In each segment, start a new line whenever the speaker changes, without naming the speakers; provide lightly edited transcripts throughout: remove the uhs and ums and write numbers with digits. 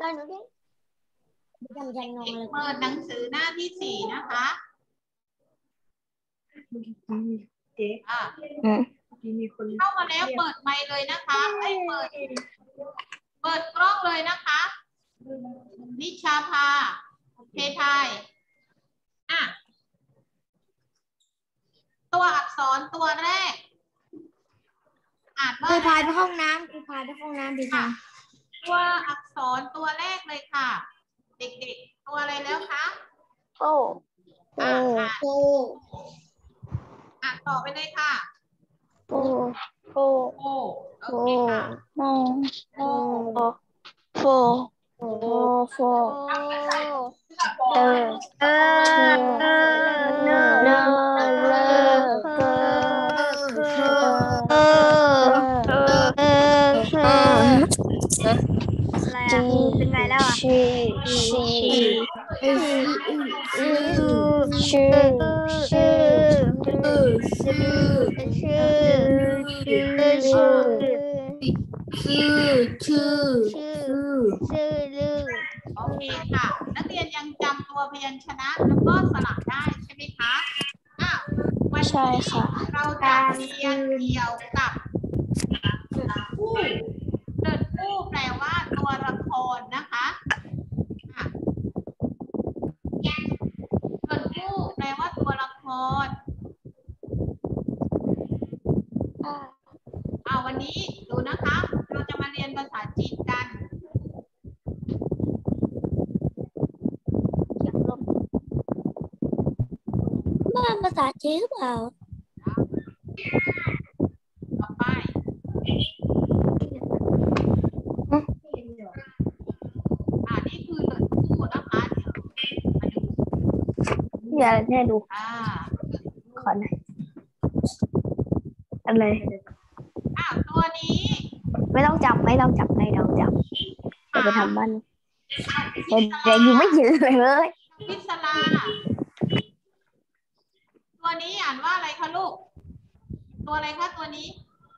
ได้หนูดิจำนองเลย
เปิดหนังสือหน้าที่ 4นะคะเข้ามาแล้วเปิดไมค์เลยนะคะเปิดกล้องเลยนะคะนิชาภาเพทายตัวอักษรตัวแรกอ่านว่า
ครูพายไปห้องน้ำดีค่ะ
ตัวอักษรตัวแรกเลยค่ะเด็กๆตัวอะไรแล้วคะ
โอ้
อ่านต่อไปเลยค่ะ
โอ้โอเคค่ะโฟเป็นไงแล้วอ่ะ
โอเคค่ะนักเรียนยังจำตัวพยัญชนะแล้วก็สระได้ใช่ไหมคะวันนี้เราจะเรียนเกี่ยวกับผู้แปลว่าตัวละครนะคะผู้แปลว่าตัวละครวันนี้ดูนะคะเราจะมาเรียนภาษาจีนกัน
ภาษาจีนหรือเปล่า
ต่อไปนี่คือหนึ่งคู่นะคะ
เดี๋ยวมาดูอย่าแน่ดูขอหน่อยอะไร
ตัวนี้
ไม่ต้องจับจะไปทำมันเด็กอยู่ไม่ยืนเลย
พิศลาตัวนี้อ่านว่าอะไรคะลูกตัวอะไรคะตัวนี้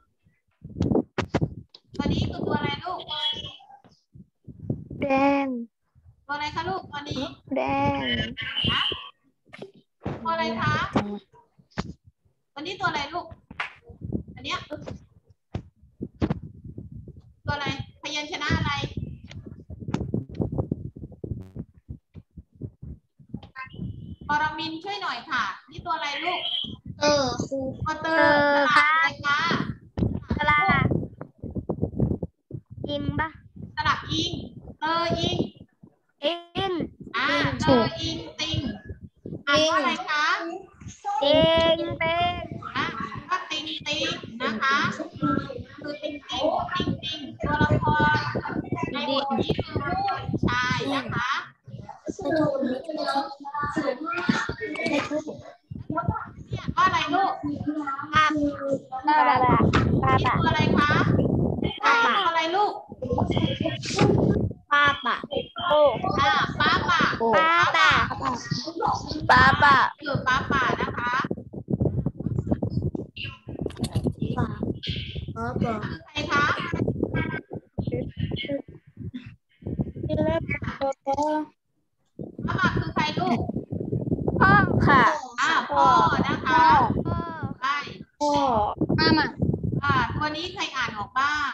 คือตัวอะไรลูก
แดง
ตัวอะไรคะลูกตัวนี้
แดง
ตัวอะไรคะตัวนี้ตัวอะไรลูกอันเนี้ยตัวอะไรพยัญชนะอะไรปรมินช่วยหน่อยค่ะนี่ตัวอะไรลูก
ครู
เตอร์ค่ะ
สระอิงปะ
สระอิงอิง
อิง
อิงติงอ่านว่าอะไรคะก็ติงนะคะคือติงตัวละครในบทนี้คือผู้ชายนะคะเนี่ยว่าอะไรลูก
ป้า
ตัวอะไรคะตัวอะไรลูก
ป้า
ป้าป่าคือป้าป่านะคะใครคะป้าป่าคือใครลูก
พ่อค่ะ
พ่อนะคะใช่ตัวนี้ใครอ่านออกบ้าง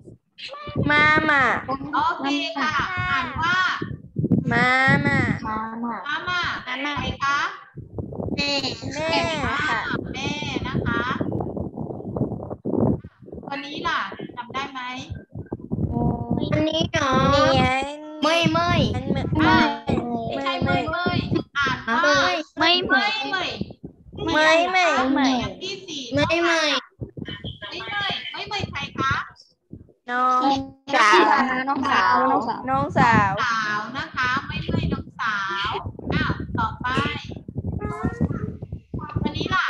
โอเคค่ะอ่านว่าใครคะ
แม่
ค่ะแม่นะคะตัวนี้ล่ะจำได้ไหม
อันนี้เนาะไม่
ใช่ไม่อ่านว่าไม่อย่างที่4ไม่ใครคะ
น้องสาว
นะคะไม่น้องสาวต่อไปวันนี้ล่ะ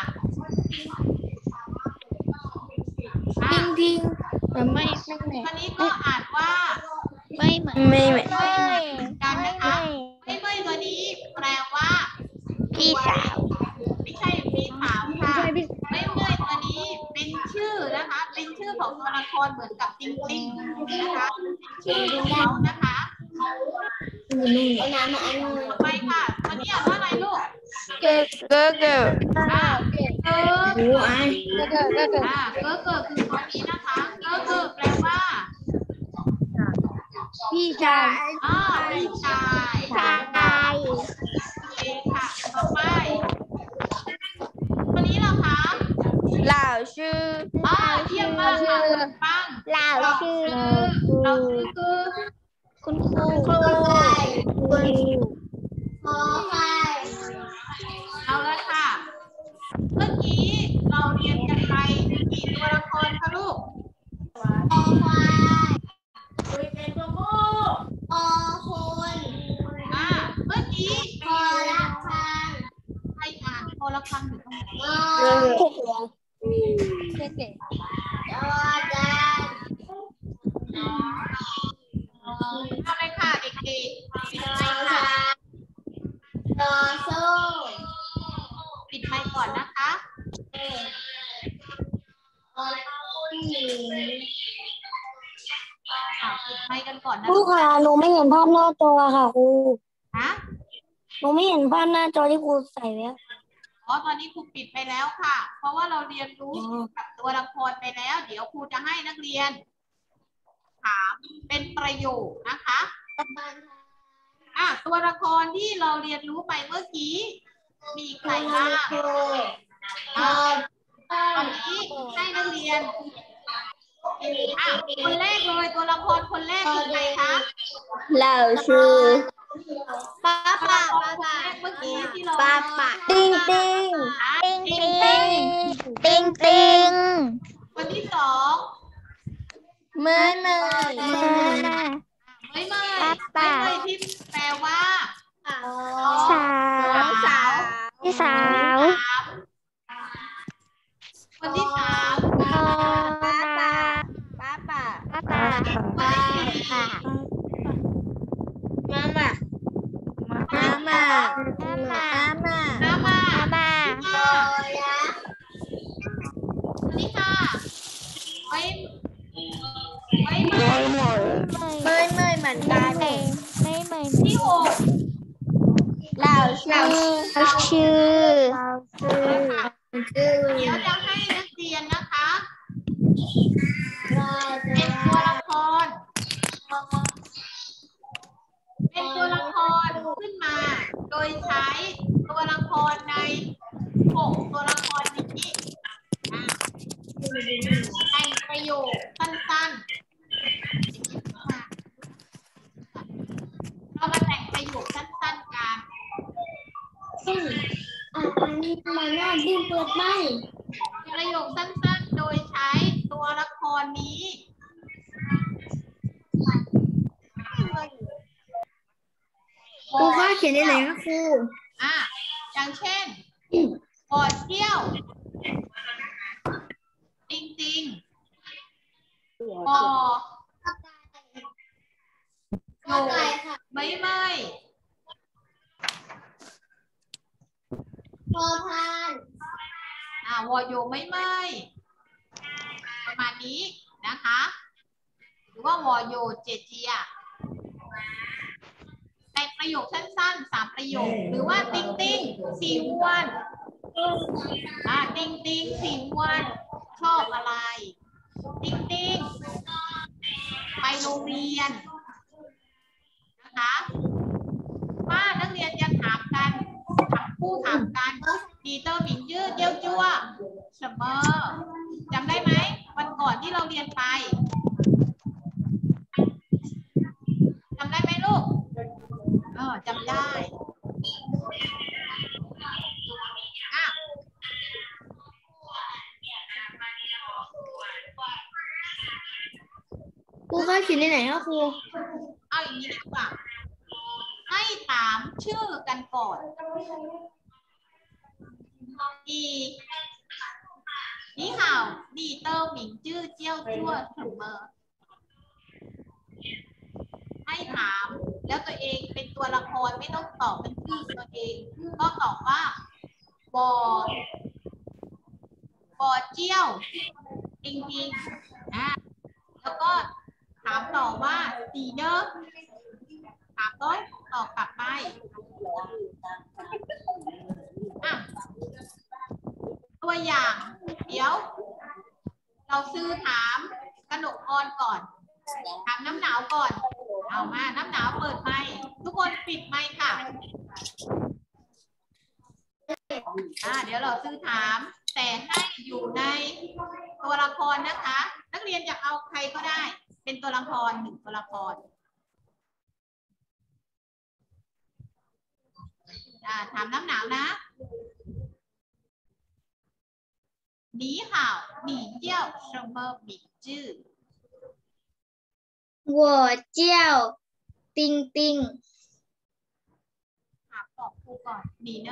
พิง
ไม่วันนี้ก็อ่านว่า
ไม่
กันนะคะไม่ตัวนี้แปลว่า
พี่สาว
ไม่ใช่พี่สาวค่ะไม่เมื่อยตัวนี้เป็นชื่อนะคะเป็นชื่อของตัวละครเหมือนกับจริงๆนะคะชื่อของเขานะคะ
เอาน้ำมาอันนึง
ต่อไปค่ะวันนี้อ่านว่าอะไรลูก
เกิด
เกิร์
โอ้ไอ
เกิร์คือตัวนี้นะคะเกิร์แปลว่า
พี่ชาย
พี่ชาย
ชาย
โอเคค่ะต่อไปวันนี้เหรอคะ
เหล่าชื่อ
เยี่ยมมากค่ะคุณปัง
เหล่าชื่อ
เราชื่อคือ
คุณครู
ครู
คุณ
พอไฟ
เอาละค่ะ เมื่อกี้เราเรียนกันไปกี่ตัวละครคะลูก
พอไฟคุยเป็นตัวโม่พอคน
เมื่อกี้
พอละพัน
ใครอ่านโทรคังอยู่ตรงไหน
พอ
เก่ง
จอจาน
ทำเลยค่ะเด็กๆปิดไมค์ค่ะ
ต่อสู้
ปิดไมค์ก่อนนะคะ
พอผู้หญิง
ปิดไมค์กันก่อนนะ
ครูค่ะหนูไม่เห็นภาพหน้าจอค่ะครู
ฮะ
หนูไม่เห็นภาพหน้าจอที่ครูใส่แล้ว
ตอนนี้ครูปิดไปแล้วค่ะ เพราะว่าเราเรียนรู้กับตัวละครไปแล้ว เดี๋ยวครูจะให้นักเรียนถามเป็นประโยคนะคะ ตัวละครที่เราเรียนรู้ไปเมื่อกี้มีใครบ้าง ตอนนี้ให้นักเรียนคนแรกเลยตัวละครคนแรกคือใครคะ
เหล่าชื่อ
ป้าป้า
เมื่อกี้ที่เรา
ป้าป้า
ติงติงติงติงติงติง
คนที่สอง
เมยเมย
ไม่ที่แปลว่า
สาวพี่สาว
คนที่สาม
ป้าป้า
ป้าป้า
ป้าป้า
คนที่สี่
มาม่ามาม่า
น้ามา
ป้า
โอละ
คนที่ห้าไว้
เมยเมยเหมือนกันไม่เมย
ที่หก
เหล่าชื่อ
เดี๋ยวจะให้นักเรียนนะคะ
รอ
เป็นตัวละคร เป็นตัวละครขึ้นมา โดยใช้ตัวละครใน6ตัวละครนี้แต่งประโยคสั้นๆเรามาแต่งประโยคสั้นๆกัน
อันนี้มันน่าดิ้นเปิดไหม
ประโยคสั้นๆ โดยใช้ตัวละครนี้
ครูก็เขียนได้ไหนคะครู
อย่างเช่นบอดเที่ยว จริงๆบอ
โอเคค่ะ
ไม่
พอพาน
วอโยไม่ประมาณนี้นะคะ หรือว่าวอโยเจเจียแต่งประโยคสั้นๆ3ประโยค หรือว่าติ๊งติ๊งสีอ้วนติ๊งติ๊งสีอ้วนชอบอะไร ติ๊งติ๊งไปโรงเรียนนะคะถ้านักเรียนจะถามกันถามกันดีเตอร์หมิงยืดเยี่ยวจั่วเสมอจำได้ไหมวันก่อนที่เราเรียนไปจำได้ไหมลูกจำได้
ครูก็เขียนได้ไหนคะครู
เอาอย่างนี้ดีกว่าให้ถามชื่อกันก่อนนี่ห่าวดีเตอร์หมิงจื้อเจี้ยวชั่วเสมอให้ถามแล้วตัวเองเป็นตัวละครไม่ต้องตอบเป็นชื่อตัวเองก็ตอบว่าบอเจี้ยวจริงๆแล้วก็ถามต่อว่าดีเนอร์ถามต่ตอบกลับไปอ่ะตัวอย่าง เดี๋ยว เราซื้อถามกนกออนก่อนถามน้ำหนาวก่อนเอามาน้ำหนาวเปิดไมค์ทุกคนปิดไมค์ค่ะเดี๋ยวเราซื้อถามแต่ให้อยู่ในตัวละครนะคะ นักเรียนอยากเอาใครก็ได้เป็นตัวละคร1ตัวละครถามน้ำหนาวนะ你好你叫什么名字
我叫丁丁
ตอบครูก่อน你呢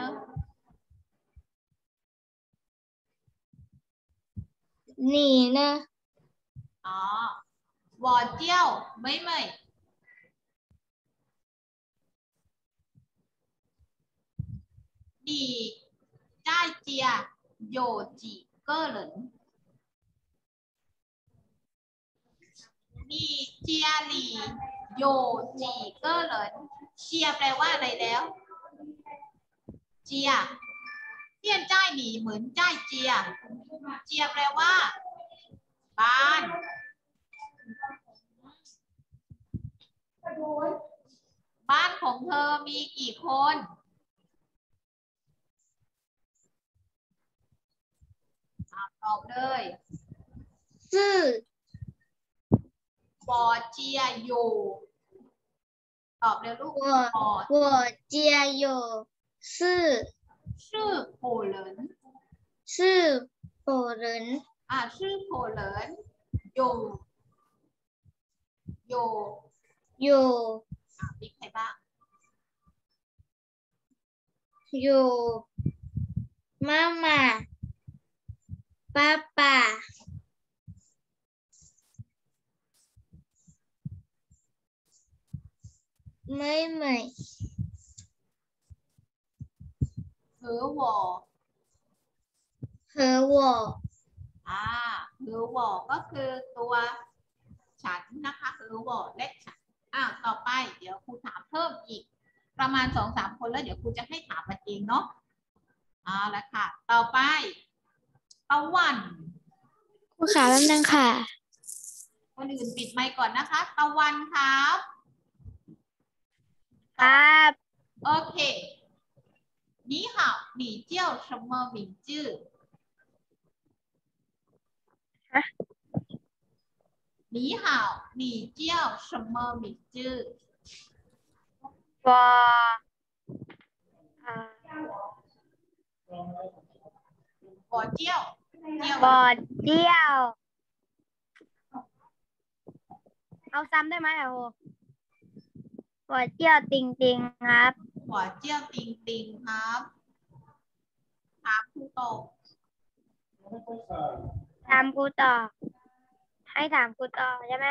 你呢
我叫妹妹你在家有几个人你家里有几个人เชียแปลว่าอะไรแล้วเจียเจียนจ้ายหนีเหมือนจ้ายเจียเจียแปลว่าบ้านบ้านของเธอมีกี่คนตอบเลย
4
ปอเจียอยู่ตอบเลยลูก
我家有4
ชื่อโผเหลิน
ชื่อโผ人
ชื่อโผเหลินอยู่มีใครบ้าง
อยู่妈妈爸爸妹妹
和我
和我
หรือวอก็คือตัวฉันนะคะหรือวอและฉันต่อไปเดี๋ยวครูถามเพิ่มอีกประมาณ 2-3 คนแล้วเดี๋ยวครูจะให้ถามมันเองเนาะแล้วค่ะต่อไปตะวัน
ครูขาแป๊บนึงค่ะ
คนอื่นปิดไมค์ก่อนนะคะตะวันครับ
ครับ
โอเค你好你叫什么名字你好你叫什么名字
我
我叫
เอาซ้ำได้ไหมโอ้หัวเจี้ยวติงติงครับ
หัวเจี้ยวติงติงครับถามครูต่อ
ถามครูต่อให้ถามครูต่อใช่ไหม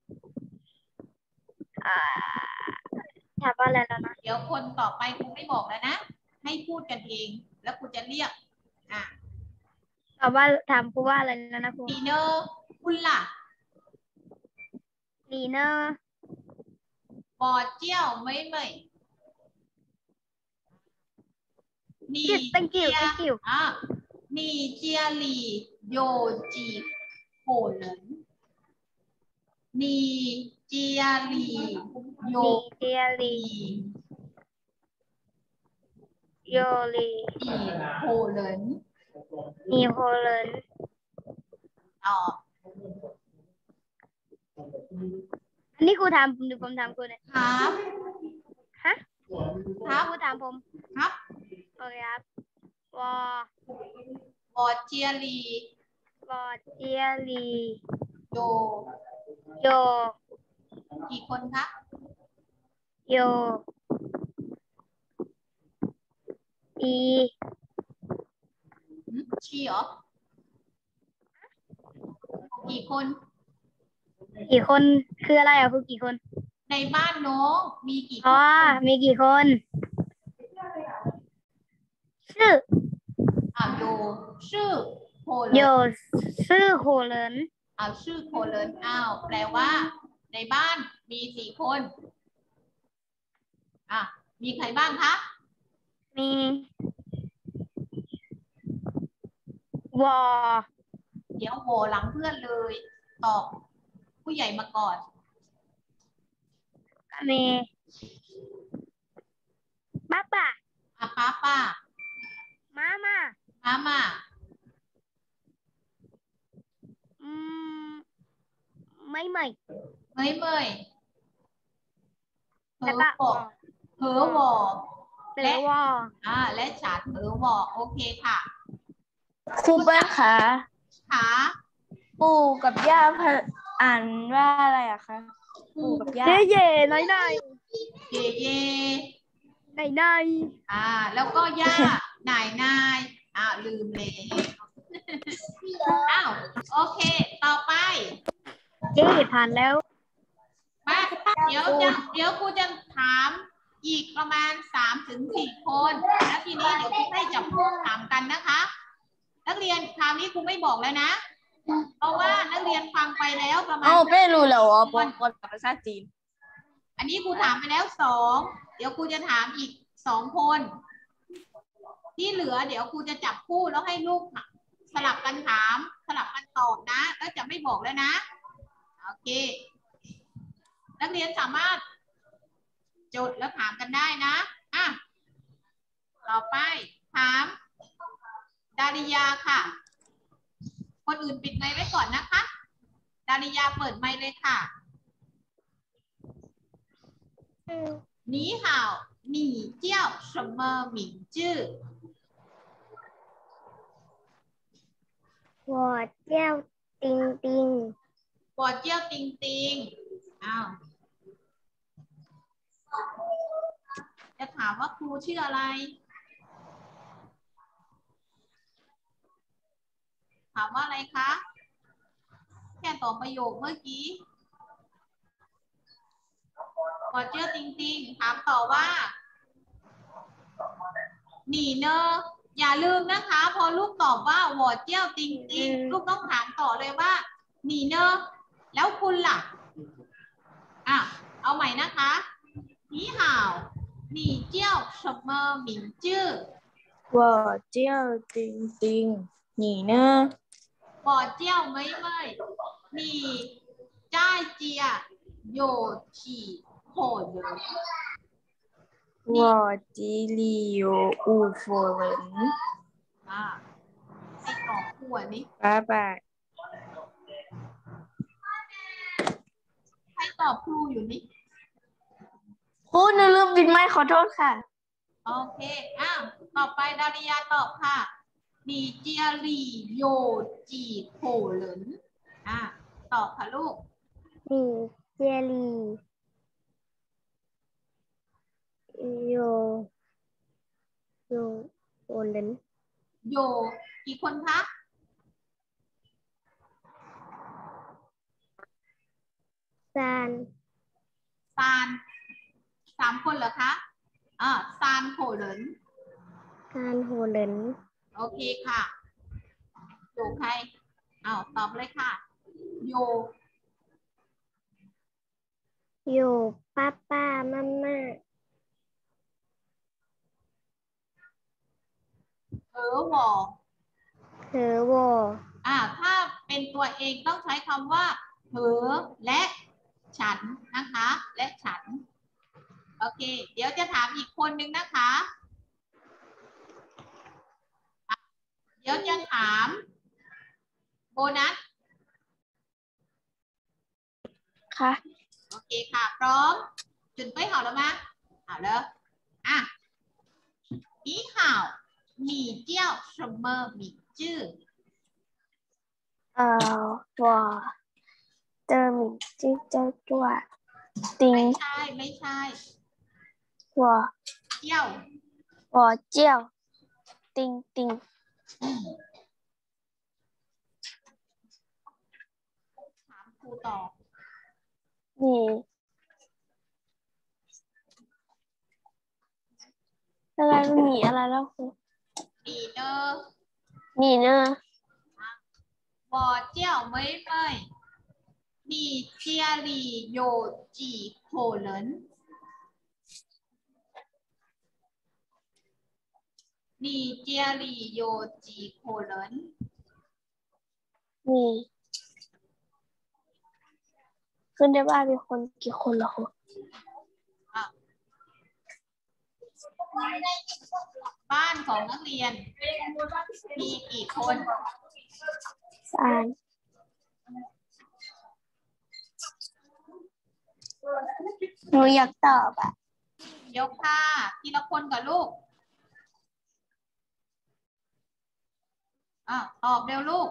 ถามว่าอะไรแล้วนะ
เดี๋ยวคนต่อไปครูไม่บอกแล้วนะให้พูดกันเองแล้วครูจะเรียก
ถามว่าถามครูว่าอะไรแล้วนะครู
ดีเนอร์คุณล่ะ
ดีเนอร์
ปอเจี้ยวไม่你
thank you
你家里有几口人你家里有几口人
มีโคเลนอันนี้ครูถามผมหรือผมถามครูเนี่ย
ครับ
ฮะครับครูถามผม
ครับ
โอเคครับ
วอเจียลีโยกี่คนคะ
โย
ชีเหรอกี่คน
คืออะไรอ่ะคือกี่คน
ในบ้านน้องมีกี่คน
มีกี่คนชื่อ
โยชื่อโคเลน
ชื่อโคเลน
ชื่อโคเลนแปลว่าในบ้านมี4 คนอ่ะมีใครบ้างคะ
มีวอ
เดี๋ยวโหหลังเพื่อนเลยตอบผู้ใหญ่มาก่อน
ก็มีป้าป่า
อ่ะป้า
มามา
มา
อืมไม่
เมยเฮ
แล้ว
อ
ก็
วอเฮอวอ
เต๋อวอ
และฉันเฮอวอโอเคค่ะ
ครูเปิ้ลคะ
ค่ะ
ปู่กับย่าอ่านว่าอะไรอะคะปู่กับย่า
เย่หน่อย
เย
หน่อย
แล้วก็ย่านายลืมเลยอ้าวโอเคต่อไป
เย่ผ่านแล้ว
มาเดี๋ยวครูจะถามอีกประมาณ3-4 คนแล้วทีนี้เดี๋ยวครูให้จับคู่ถามกันนะคะ นักเรียนคราวนี้ครูไม่บอกแล้วนะ เพราะว่านักเรียนฟังไปแล้วประมาณ
ไม่รู้แล้วอ๋อปนกับภาษาจีน
อันนี้ครูถามไปแล้ว2เดี๋ยวครูจะถามอีก2 คนที่เหลือเดี๋ยวครูจะจับคู่แล้วให้ลูกสลับกันถามสลับกันตอบนะแล้วจะไม่บอกแล้วนะโอเคนักเรียนสามารถจดแล้วถามกันได้นะต่อไปถามดาริยาค่ะคนอื่นปิดไมค์ไว้ก่อนนะคะดาริยาเปิดไมค์เลยค่ะ你好你叫什么名字
我叫丁丁
ปอเจียวติงติงจะถามว่าครูชื่ออะไรถามว่าอะไรคะแค่ตอบประโยคเมื่อกี้ปอเจียวติงติงถามต่อว่าหนีเนออย่าลืมนะคะพอลูกตอบว่าหวอเจียวติงติงลูกต้องถามต่อเลยว่าหนีเนอแล้วคุณล่ะเอาใหม่นะคะ你好你叫什么名字
我叫丁丁你呢
我叫妹妹你在家有几口人
我这里有5个人
ให้ตอบคู่อันนี้
拜拜
ให้ตอบครูอยู่นี่
ครูหนูลืมปิดไมค์ขอโทษค่ะ
โอเคต่อไปดาริยาตอบค่ะ你家里有几口人ตอบค่ะลูก
你这里有人
โยกี่คนคะ
ซาน
3 คนเหรอคะซานโขเหริน
ซานโหเหริน
โอเคค่ะโยใครตอบเลยค่ะโย
อยู่ป้าม่า
เออวอ
เธอวอ
ถ้าเป็นตัวเองต้องใช้คำว่าเธอและฉันนะคะและฉันโอเคเดี๋ยวจะถามอีกคนนึงนะคะเดี๋ยวจะถามโบนัส
ค่ะ
โอเคค่ะพร้อม准备好了吗好了你好你叫什么名字
我的名字叫做丁
ไม่ใช่
我叫丁丁
ถามครูต่อ
你อะไรหนีอะไรแล้วครู你呢
我叫妹妹你家里有几口人你家里有几口人
มีขึ้นได้บ้านมีคนกี่คนเหรอคะ
บ้านของนักเรียนมีกี่คน
หนูอยากตอบอ่ะ
ยกค่ะทีละคนกับลูกตอบเร็วลูก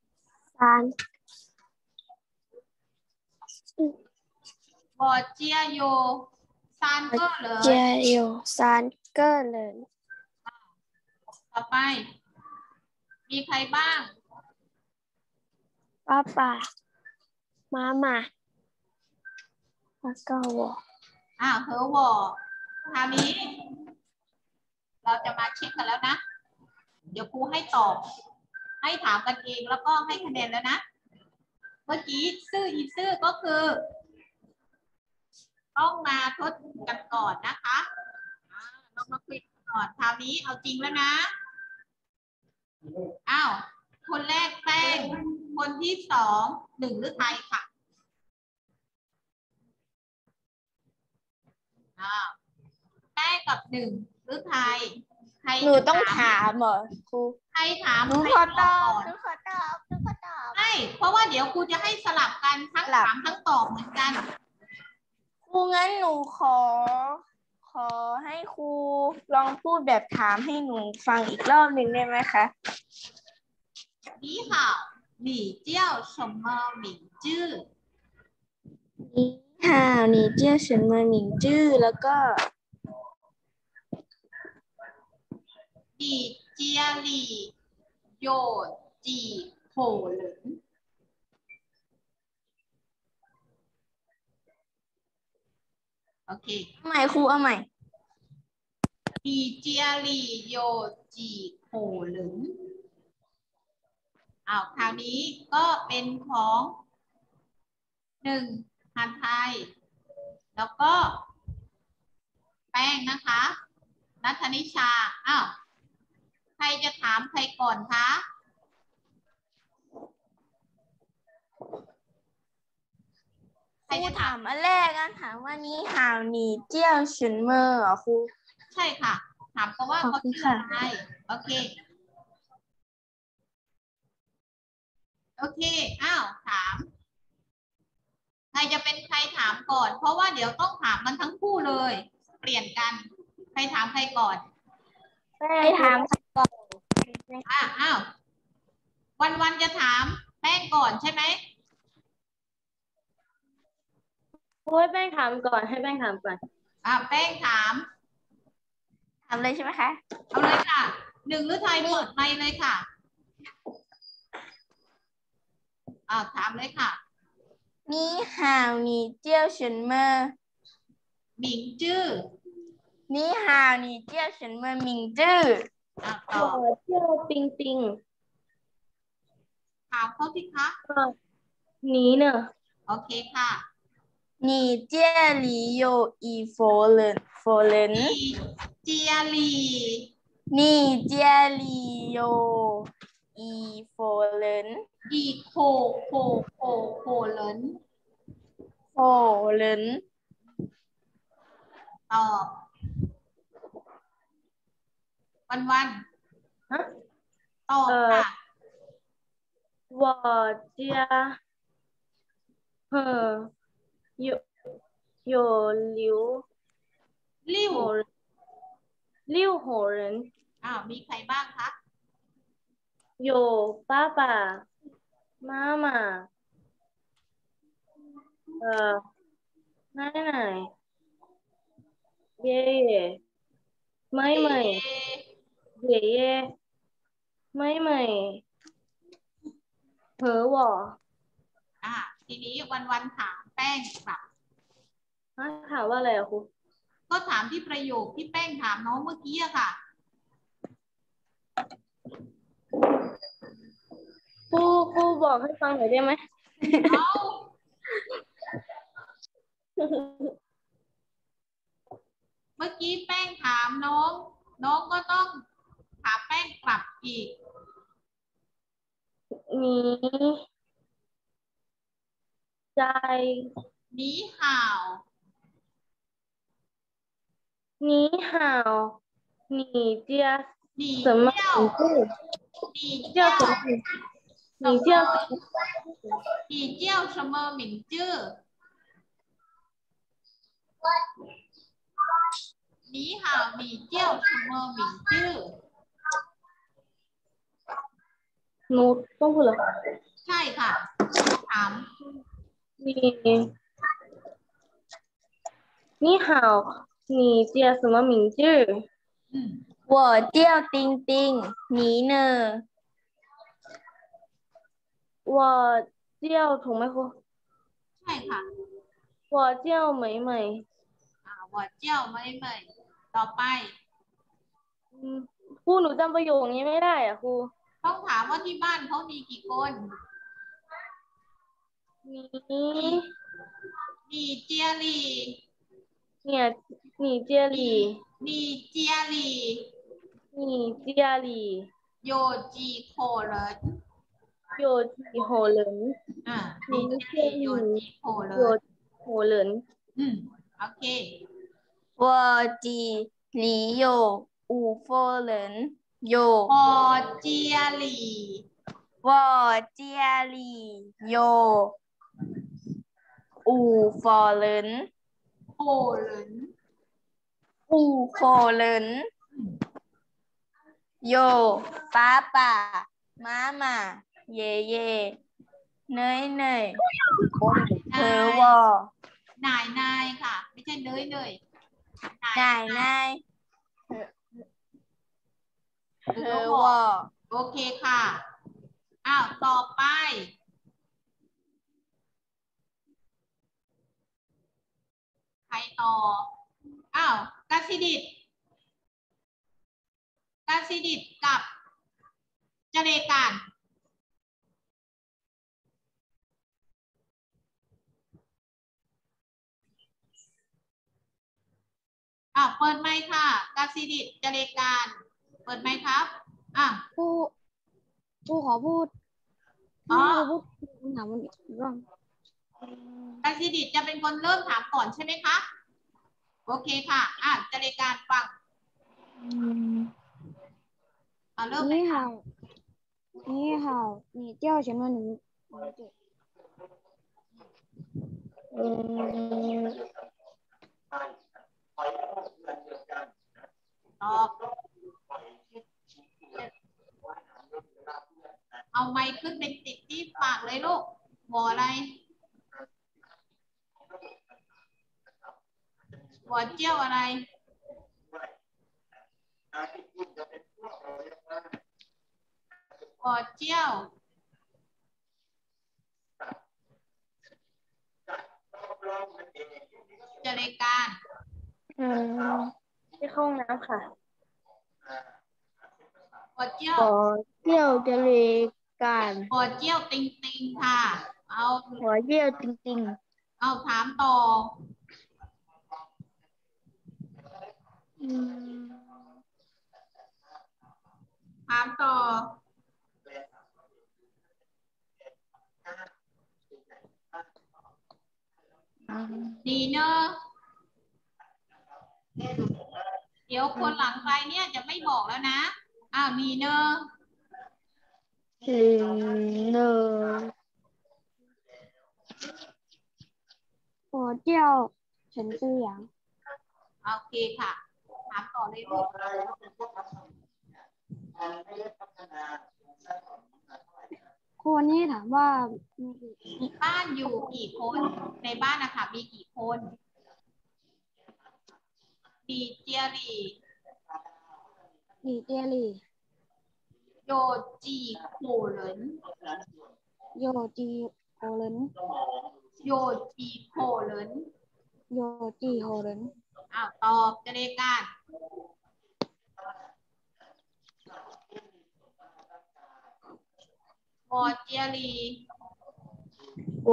我家有三个人
เจียโยซานเกอร์เลย
ต่อไป มีใครบ้าง
ป้าป่ามาม่าแล้วก็วอ
เหอวอคราวนี้ เราจะมาเช็คกันแล้วนะ เดี๋ยวครูให้ตอบ ให้ถามกันเองแล้วก็ให้คะแนนแล้วนะ เมื่อกี้ซื่ออีซื่อก็คือ ต้องมาทดกันก่อนนะคะลองมาคุยกันก่อนคราวนี้เอาจริงแล้วนะคนแรกแป้งคนที่สองหนึ่งหรือไทยค่ะแป้งกับหนึ่งหรือไทย
หนูต้องถามเหรอครู
ใครถาม
หนูขอตอบ
ไม่เพราะว่าเดี๋ยวครูจะให้สลับกันทั้งถามทั้งตอบเหมือนกัน
ครูงั้นหนูขอให้ครูลองพูดแบบถามให้หนูฟังอีกรอบหนึ่งได้ไหมคะ
你好你叫什么名字
นี่ค่ะนี่เจียเฉินมาหมิงจื้อแล้วก็
你家里有几口人โอเค
เอาใหม่ครูเอาใหม่
你家里有几口人คราวนี้ก็เป็นของหนึ่งพันไทยแล้วก็แป้งนะคะนัทนิชาใครจะถามใครก่อนคะ
ครูถามอันแรกนะถามว่านี้หาวหนีเจี้ยวเฉินเมอร์เหรอครู
ใช่ค่ะถามเพราะว่าเขาชื่ออะไรโอเคถามใครจะเป็นใครถามก่อนเพราะว่าเดี๋ยวต้องถามมันทั้งคู่เลยเปลี่ยนกันใครถามใครก่อน
ให้ถามก่อน
วันจะถามแป้งก่อนใช่ไหม
ให้แป้งถามก่อนให้แป้งถามก่อน
แป้งถาม
เลยใช่ไหมคะ
เอาเลยค่ะหนึ่งหรือไทยเปิดไมค์เลยค่ะถามเลยค่ะ
นี่หาวนี่เจี้ยวเฉินเมอร์
หมิงจื้อ
นี่หาวนี่เจี้ยวเฉินเมอร์หมิงจื้อ
ต่อ
เจี้ยวปิงปิง
ถามเขาสิคะ
นี้เนอะ
โอเคค่ะ
你这里有一佛人
เจียหลี
你这里有一佛人
อีโคเหลิน
佛人
ตอบวันตอบค่ะ
我家有六口人
มีใครบ้างคะ
有爸爸妈妈奶奶爷爷妹妹爷爷妹妹和我
ทีนี้วันถามแป้งค่ะ
ถามว่าอะไรครู
ก็ถามที่ประโยคที่แป้งถามน้องเมื่อกี้ค่ะ
ครูบอกให้ฟังหน่อยได้ไหม
เมื่อกี้แป้งถามน้องก็ต้องถามแป้งกลับอีก
หนีใจ
หนีห่าว
你好你叫
หนี
什么
เที่ยว
名字
หนี
你
เที่ยว
叫什么名字你叫什么
หนีเที่ยวเสมอหมิงจื้อหนีห่าวหนีเที่ยวเสมอหมิงจื้อ
หนูต้องพูดเหรอ
ใช่ค่ะถาม
你你好你叫什么名字
อืม
我叫丁丁你呢我叫ถูกไหมครู
ใช่ค่ะ
我叫美美
หัวเจี้ยวไม่ต่อไป
ครูหนูจำประโยคนี้ไม่ได้อ่ะครู
ต้องถามว่าที่บ้านเขามีกี่คน
你
มีเจียหลี
เนี่ย你家里
มีเจียหลี
你家里
โยจีโคเหริน
有几口人
มี
你
เจียหลี
这
โย
里
จีโคเหริน
有几口人
โอเค
我这里有5个人有
พอเจียหลี
我家里有5个人
โคเหริน
5个人有爸爸妈妈爷爷奶奶和我
นายค่ะ ไม่ใช่เนย
奶奶和我
โอเคค่ะต่อไปใครต่อกาซิดิตกับเจเลการเปิดไมค์ค่ะกาซิดิตเจเลการเปิดไมค์ครับ
ผู้ขอพูดพูดคำถามวันนี้ร่าง
กาซิดิตจะเป็นคนเริ่มถามก่อนใช่ไหมคะโอเคค่ะเจเลการฟังเริ่มเลยค่ะ
你好你叫什么名字
ตอบเอาไมค์ขึ้นเป็นติดที่ปากเลยลูกหัวอะไรหัวเจี้ยวอะไรหัวเจี้ยวเจริญการ
ที่เข้าห้องน้ำค่ะ
หัวเจี้ยว
เที่ยวจะเลการ
หัวเจี้ยวติงค่ะเอา
หัวเยี่ยวจริง
เอาถามต่อถามต่อดีเนอะเดี๋ยวคนหลังไปเนี่ยจะไม่บอกแล้วนะดีเนอะ
เนอ
我叫陈思阳
โอเคค่ะถามต่อเลยลูก
ครูวันนี้ถามว่า
บ้านอยู่กี่คนในบ้านนะคะมีกี่คนมีเจียรี
你这里
โยจีโคเหริน
有几口人
โยจีโคเหริน
有几口人
ตอบเจริญการวอเจียรี
我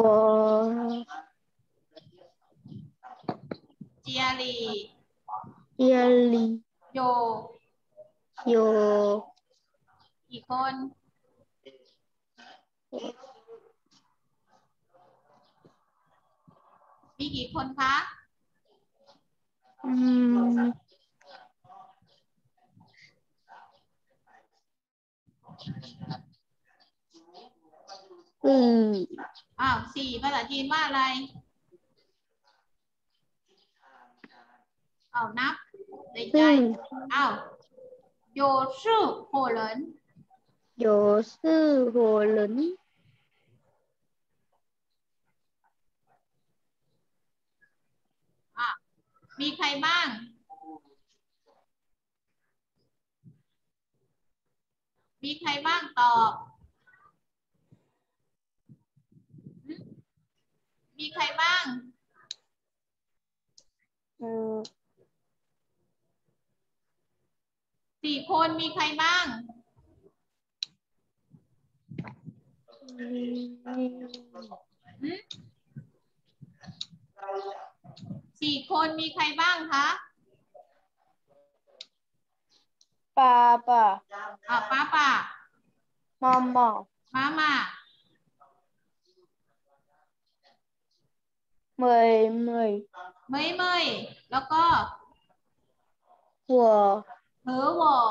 เจียรี
เจียลี
โย
อยู่
กี่คน มีกี่คนคะ
อืม
อ้าวสี่ภาษาจีนว่าอะไรอ้าวนับในใจอ้าว有四伙人
有四伙人
อ่ะมีใครบ้าง มีใครบ้างตอบหึมีใครบ้าง สี่คนมีใครบ้าง หึสี่คนมีใครบ้างคะ
爸爸、
อ่ะป้าป่า
妈妈、
มามา
妹妹、
เมยเมยแล้วก็
我、
เหอวอ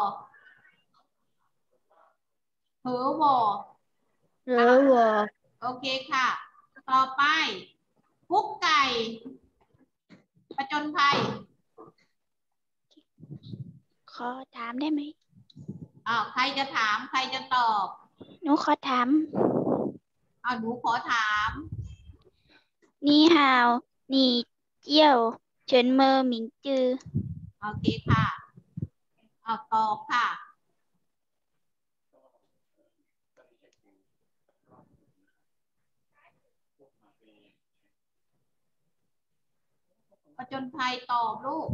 เหอวอ
和我、
โอเคค่ะ ต่อไปกุ๊กไก่ผจญภัย
ขอถามได้ไหม
อ้าวใครจะถามใครจะตอบ
หนูขอถาม
อ้าวหนูขอถาม
นี่ฮาวนี่เจียวเฉินเมอหมิงจือ
โอเคค่ะเอาตอบค่ะผจญภัยตอบลูก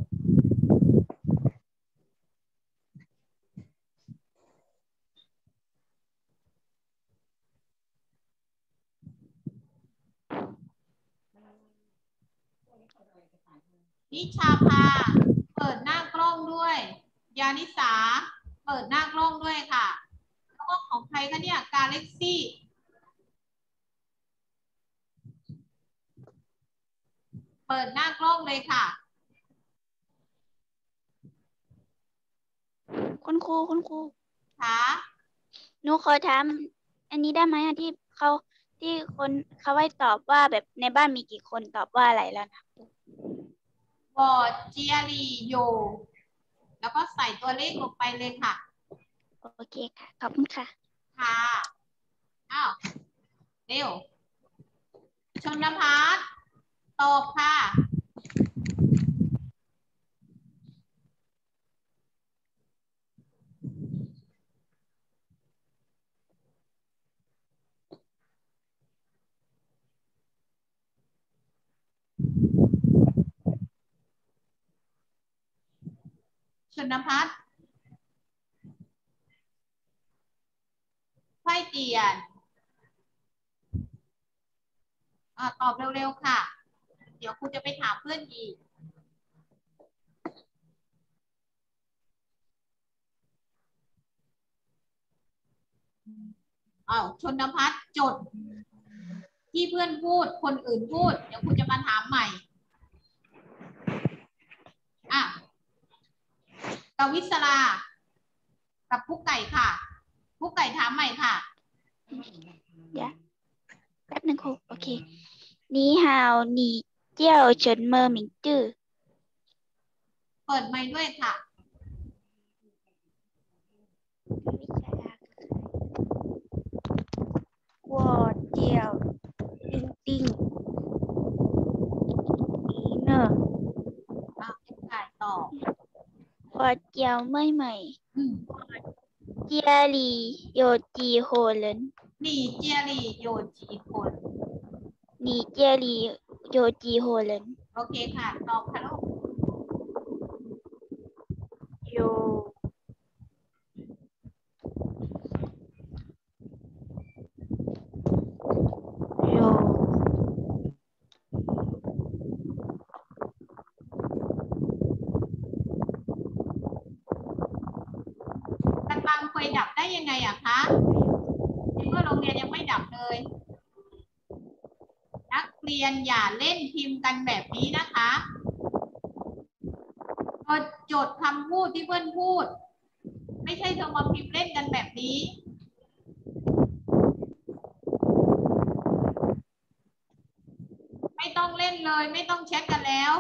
นิชาภาเปิดหน้ากล้องด้วย ยานิสาเปิดหน้ากล้องด้วยค่ะ แล้วก็ของใครคะเนี่ยกาเล็กซี่เปิดหน้ากล้องเลยค่ะ
คุณครู
ค่ะ
หนูขอถามอันนี้ได้ไหมอะที่คนเขาไว้ตอบว่าแบบในบ้านมีกี่คนตอบว่าอะไรแล้วนะ
วอร์ดเจียรีโยแล้วก็ใส่ตัวเลขลงไปเลยค่ะ
โอเคค่ะ ขอบคุณค่ะ
ค่ะ อ้าว เร็ว ชนภัทรตอบค่ะ ชนภัทรไฟเตียนตอบเร็วๆค่ะ เดี๋ยวครูจะไปถามเพื่อนอีกชนภัทรจด ที่เพื่อนพูด คนอื่นพูด เดี๋ยวครูจะมาถามใหม่กวิศรากับกุ๊กไก่ค่ะกุ๊กไก่ถามใหม่ค่ะ
เดี๋ยวแป๊บนึงครูโอเคนี่ฮาวนี่เจียวเฉินเมอหมิงจื้อ
เปิดไมค์ด้วยค่ะ
วอเจียวติ้งติ้งอีเนอร์
กุ๊กไก่ตอบ
วอเจียวไม่ใหม่
อืม
เจียหลีโยจีโฮเหลิน
หนี่เจียรี่โยจีคน
นี่เจียหลีโยจีโฮเหลิน
โอเคค่ะ ตอบค่ะลูก
โยโย
ยดับได้ยังไงอะคะในเมื่อโรงเรียนยังไม่ดับเลยนักเรียนอย่าเล่นพิมพ์กันแบบนี้นะคะจดคำพูดที่เพื่อนพูดไม่ใช่เธอมาพิมพ์เล่นกันแบบนี้ไม่ต้องเล่นเลยไม่ต้องแชทกันแล้ว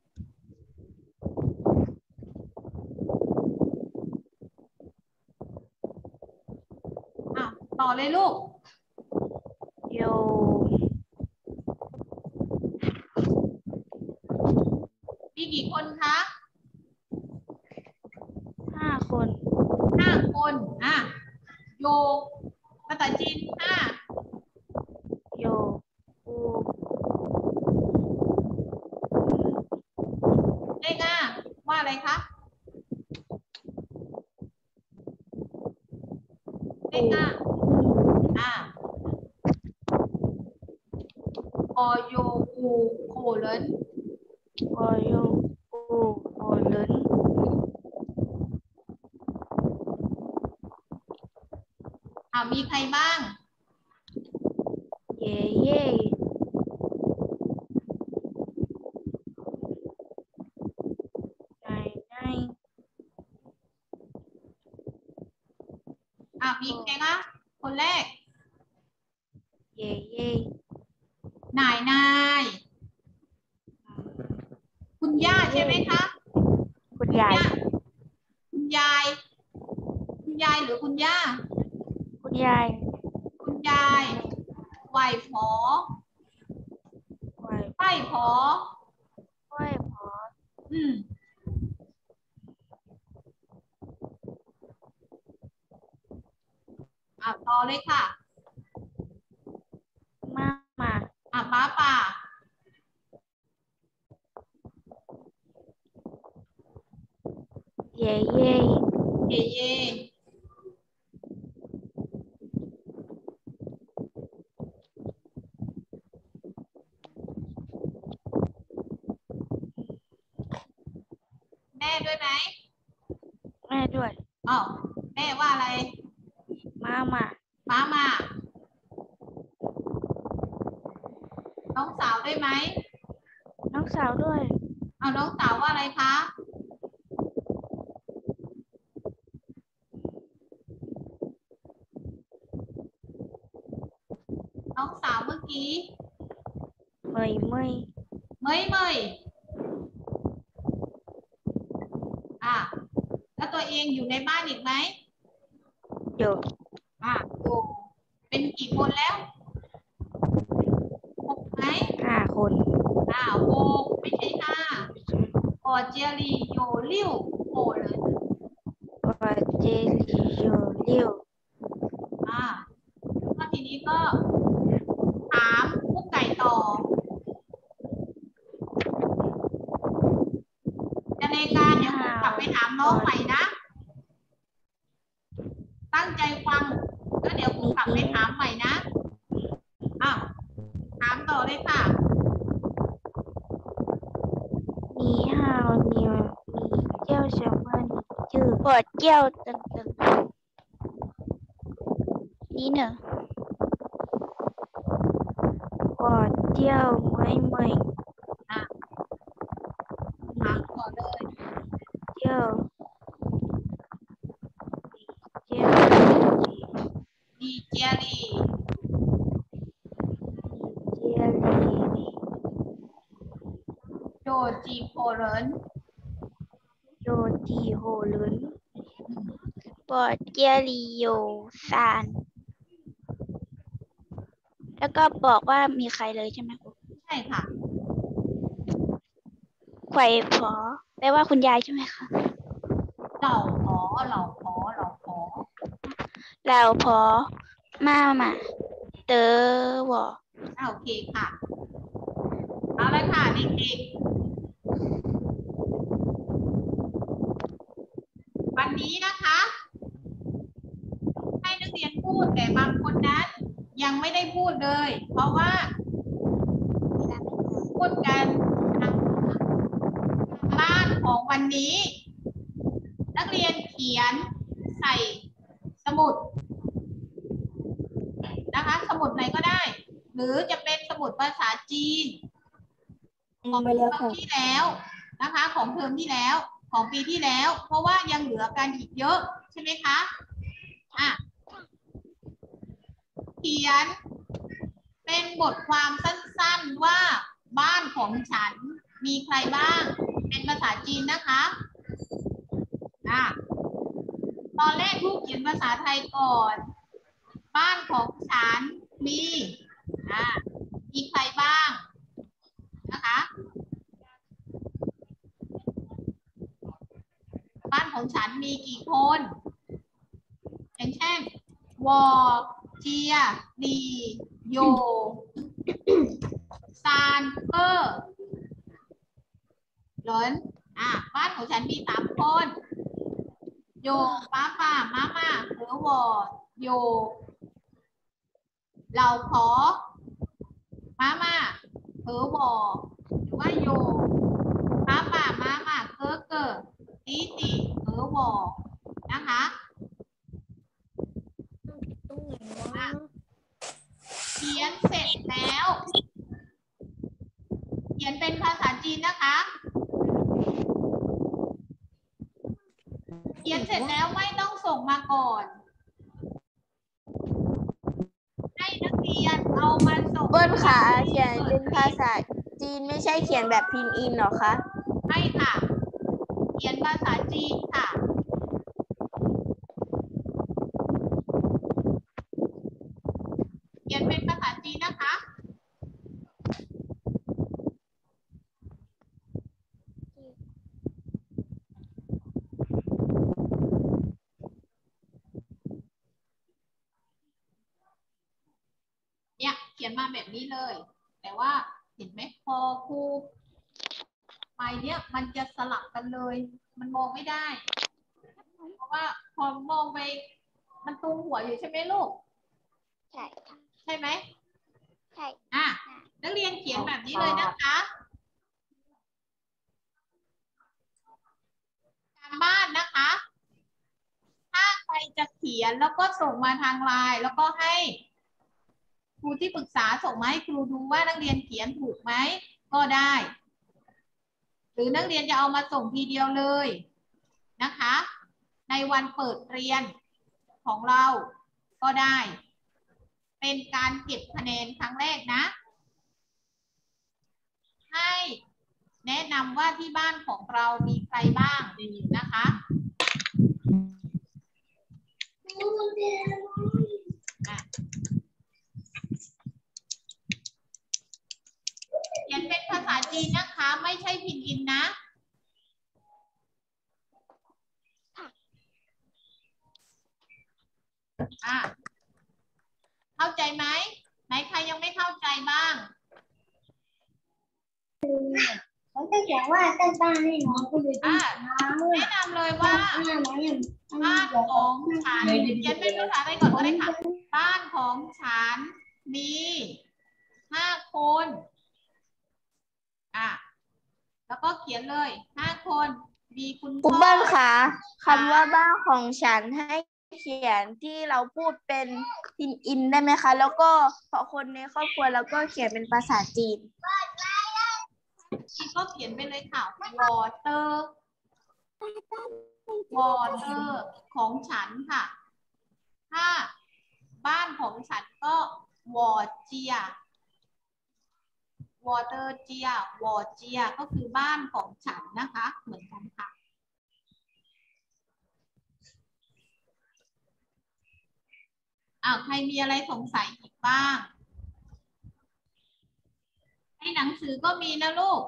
ต่อเลยลูก
โย
มีกี่คนคะ
5 คน
5 คนโยภาษาจีน
โยกู
เลขว่าอะไรคะเลขอโยกูโคเหริน
วอโยกูโอเลน
มีใครบ้าง
เย่เย่ไนไน
มีใครคะคนแรก
เย่เย่
นายคุณย่าใช่ไหมคะ
คุณยาย
คุณยายหรือคุณย่า
คุณยาย
ไหวผอไหวผอต่อเลยค่ะ
มา
ป้าป่า
เย่เย่
แม่ด้วยไหม
แม่ด้วย
แม่ว่าอะไร
มา
น้องสาวด้วยไหม
น้องสาวด้วย
น้องสาวว่าอะไรคะน้องสาวเมื่อกี้
เมย
แล้วตัวเองอยู่ในบ้านอีกไหม
อยู่
เป็นกี่คนแล้ว6ไหม
5 คน
6ไม่ใช่5เจียรีโยลิ่วโหเลย
เจลีโยเลี้ยว
ก็ทีนี้ก็ถามกุ๊กไก่ต่อจะในการเดี๋ยวผมกลับไปถามน้องใหม่นะตั้งใจฟังแล้วเดี๋ยวผมกลับไปถามใหม่นะถามต่อเลยค่ะ
你好你叫什么名字我叫等等
你呢
我叫妹妹
ถามต่อเลย
叫
ดีเจียรีโจจีโคเหริน
ปอเจียริโยซานแล้วก็บอกว่ามีใครเลยใช่ไหมครู
ใช่ค่ะ
ไขว่ผอแปลว่าคุณยายใช่ไหมคะ
เหล่าผอ
มาเตอวอ
โอเคค่ะเอาเลยค่ะเด็กๆวันนี้นะคะให้นักเรียนพูดแต่บางคนนั้นยังไม่ได้พูดเลยเพราะว่าพูดกันบ้านของวันนี้นักเรียนเขียนใส่มุดนะคะสมุดไหนก็ได้ หรือจะเป็นสมุดภาษาจีนของเทอมที่แล้วนะคะของเทอมที่แล้วของปีที่แล้ว เพราะว่ายังเหลือกันอีกเยอะใช่ไหมคะเขียนเป็นบทความสั้นๆว่าบ้านของฉันมีใครบ้างเป็นภาษาจีนนะคะตอนแรกลูกเขียนภาษาไทยก่อนบ้านของฉันมีใครบ้างนะคะบ้านของฉันมีกี่คนอย่างเช่นวอเจียลีโยซานเกอร์หลนบ้านของฉันมี3 คนโยป้าป้ามาม่าหรือวอโยเราขอมาม่าหรือวอหรือว่าโยป้าป้ามาม่าเกอเกอตีตีหรือวอนะคะเขียนเสร็จแล้วเขียนเป็นภาษาจีนนะคะเขียนเสร็จแล้วไม่ต้องส่งมาก่อนให้นักเรียนเอามาส่ง
เบิ้ลค่ะเขียนเป็นภาษาจีนไม่ใช่เขียนแบบพินอินหรอคะ
ไม่ค่ะเขียนภาษาจีนค่ะเขียนเป็นภาษาจีนนะคะเนี่ยเขียนมาแบบนี้เลยแต่ว่าเห็นไหมพอครูไปเนี่ยมันจะสลับกันเลยมันมองไม่ได้เพราะว่าพอมองไปมันตูมหัวอยู่ใช่ไหมลูก
ใช่ค่ะ
ใช่ไหม
ใช่
นักเรียนเขียนแบบนี้เลยนะคะการบ้านนะคะถ้าใครจะเขียนแล้วก็ส่งมาทางไลน์แล้วก็ให้ครูที่ปรึกษาส่งมาให้ครูดูว่านักเรียนเขียนถูกไหมก็ได้หรือนักเรียนจะเอามาส่งทีเดียวเลยนะคะในวันเปิดเรียนของเราก็ได้เป็นการเก็บคะแนนครั้งแรกนะให้แนะนำว่าที่บ้านของเรามีใครบ้างนะคะเขียนเป็นภาษาจีนนะคะไม่ใช่พินอินนะเข้าใจไหมไหนใครยังไม่เข้าใจบ้าง
เขาจะเขียนว่าใต้บ้านให้น้องก็เลย
แนะนำเลยว่าบ้านของฉันเขียนเป็นภาษาอะไรก่อนก็ได้ค่ะบ้านของฉันมี5 คนแล้วก็เขียนเลย5 คนมีคุณพ่อ
เบิ้ลค่ะคำว่าบ้านของฉันให้เขียนที่เราพูดเป็นพินอินได้ไหมคะแล้วก็พอคนในครอบครัวแล้วก็เขียนเป็นภาษาจีน
ก็เขียนไปเลยค่ะวอเตอร์ของฉันค่ะถ้าบ้านของฉันก็วอเจียวอเตอร์เจียวอเจียก็คือบ้านของฉันนะคะเหมือนกันค่ะใครมีอะไรสงสัยอีกบ้างในหนังสือก็มีนะลูก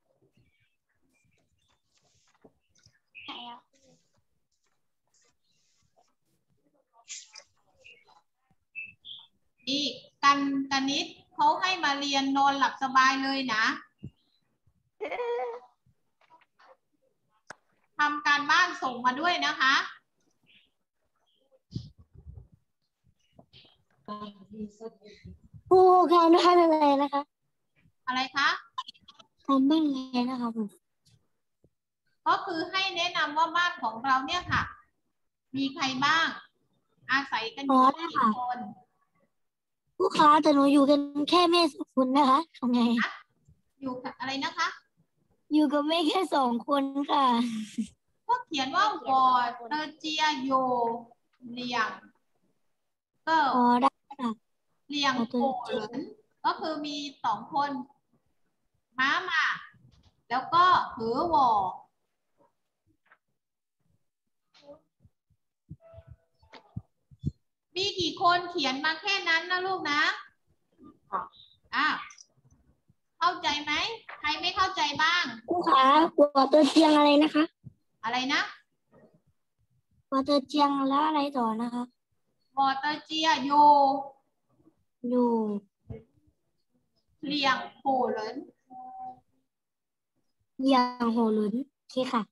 นี่กนิษฐ์เขาให้มาเรียนนอนหลับสบายเลยนะทำการบ้านส่งมาด้วยนะคะ
ครูการทำอะไรนะคะ
อะไรคะ
ทำบ้านอะไรนะคะผม
ก็คือให้แนะนำว่าบ้านของเราเนี่ยค่ะมีใครบ้างอาศัยกันอยู่กี่คน
ผู้ค้าแต่หนูอยู่กันแค่แม่2 คนนะคะทำไง
อยู่อะไรนะคะ
อยู่กับแม่แค่2 คนค่ะ
ก็เขียนว่าวอเตอร์เจียโยเลียงก็
ได้ค่ะ
เลียงโผเหรินก็คือมี2 คนม้ามาแล้วก็หือวอมีกี่คนเขียนมาแค่นั้นนะลูกนะเข้าใจไหมใครไม่เข้าใจบ้าง
ครูคะวอเตอร์เจียงอะไรนะคะ
อะไรนะ
วอเตอร์เจียงแล้วอะไรต่อนะคะ
วอเตอร์เจียโยเลียงโผเหริน
เลียงโผเหรินโอเคค่ะ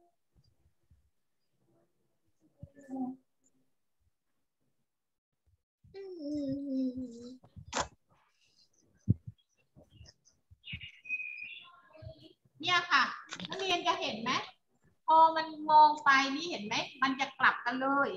เนี่ยค่ะนักเรียนจะเห็นไหมพอมันมองไปนี่เห็นไหมมันจะกลับกันเลย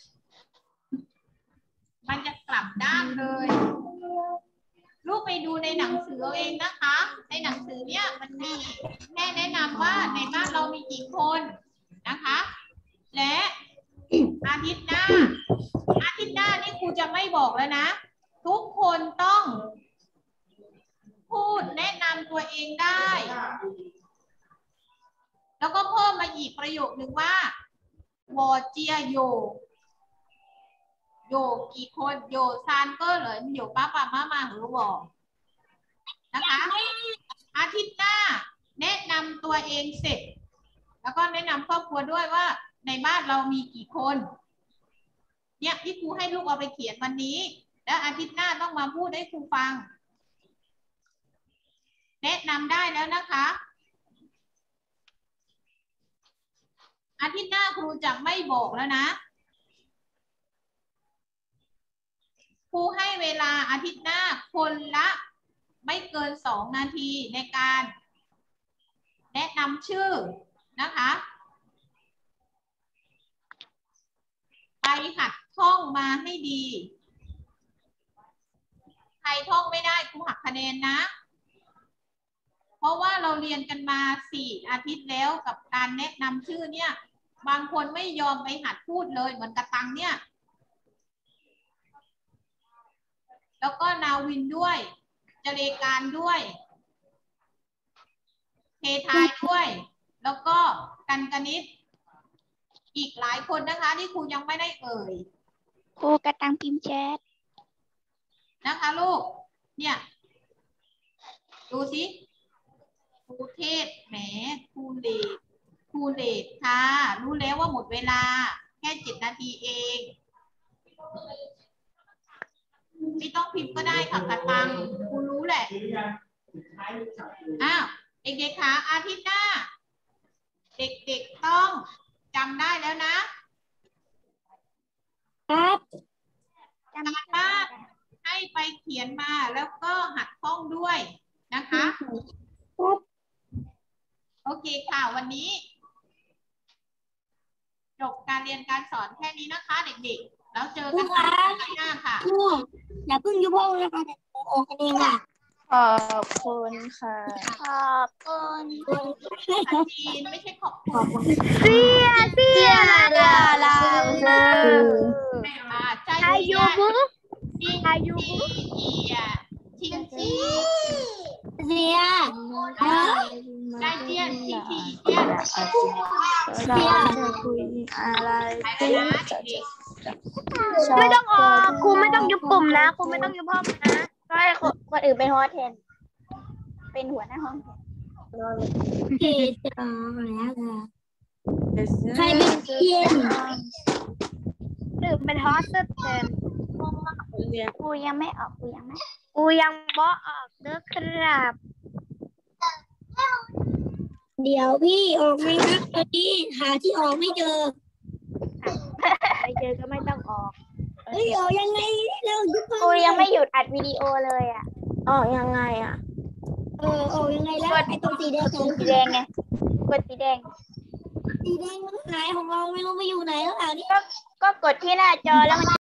มันจะกลับด้านเลยลูกไปดูในหนังสือเอาเองนะคะในหนังสือเนี่ยมันมีแค่แนะนำว่าในบ้านเรามีกี่คนนะคะและอาทิตย์หน้านี่ครูจะไม่บอกแล้วนะทุกคนต้องพูดแนะนำตัวเองได้แล้วก็เพิ่มมาอีกประโยคนึงว่าวอเจียโยกี่คนโยซานเกอร์เหรินโยป้ามาหรือวอนะคะอาทิตย์หน้าแนะนำตัวเองเสร็จแล้วก็แนะนำครอบครัวด้วยว่าในบ้านเรามีกี่คนเนี่ยที่ครูให้ลูกเอาไปเขียนวันนี้แล้วอาทิตย์หน้าต้องมาพูดให้ครูฟังแนะนำได้แล้วนะคะอาทิตย์หน้าครูจะไม่บอกแล้วนะครูให้เวลาอาทิตย์หน้าคนละไม่เกิน2 นาทีในการแนะนำชื่อนะคะไปหัดท่องมาให้ดีใครท่องไม่ได้ครูหักคะแนนนะเพราะว่าเราเรียนกันมา4 อาทิตย์แล้วกับการแนะนำชื่อเนี่ยบางคนไม่ยอมไปหัดพูดเลยเหมือนกระตังเนี่ยแล้วก็นาวินด้วยเจเลการด้วยเททายด้วยแล้วก็กันกนิษฐ์อีกหลายคนนะคะที่ครูยังไม่ได้เอ่ย
ครูกระตังพิมพ์แชท
นะคะลูกเนี่ยดูสิครูเทศแหมครูเลดค่ะรู้แล้วว่าหมดเวลาแค่7 นาทีเองไม่ต้องพิมพ์ก็ได้ค่ะกระตังครูรู้แหละเด็กๆค่ะอาทิตย์หน้าเด็กๆต้องจำได้แล้วนะครับจำบ้านให้ไปเขียนมาแล้วก็หัดท่องด้วยนะคะโอเคค่ะวันนี้จบการเรียนการสอนแค่นี้นะคะเด็กๆแล้วเจอกันครั้งหน้าค่ะ
อย่าเพิ่งยุบห้องนะคะเดี๋ยวออกกันเองค่ะ
ขอบคุณค่ะ
ขอบคุณ
จีนไม่ใช่ขอบคุณ
เสียลา
อายุบุทิงซี
เสีย
ได้เจียนทิงซีเ
จียนคุยอะไร
ไม่ต้องออกครูไม่ต้องยุบกลุ่มนะครูไม่ต้องยุบห้องนะก็ให้คนอื่นเป็นโฮสต์แทนเป็นหัวหน้าห้องแทน
แล้วค่ะใครเป็นเทียน
หรือเป็นโฮสต์แทนครูยังไม่ออกครูยังบ่ออกเด้อครับ
เดี๋ยวพี่ออกไม่นะตอนนี้หาที่ออกไม่เจอ
ก็ไม่ต้องออก
ออกยังไงเรา
ครูยังไม่หยุดอัดวิดีโอเลยอ่ะ
ออกยังไงอ่ะ
ออกยังไงแล้วไอ้ตัวสีแดง
ไงกดสีแดง
มันหายของเราไม่รู้ไปอยู่ไหนแล้วนี่
ก็กดที่หน้าจอแล้วมัน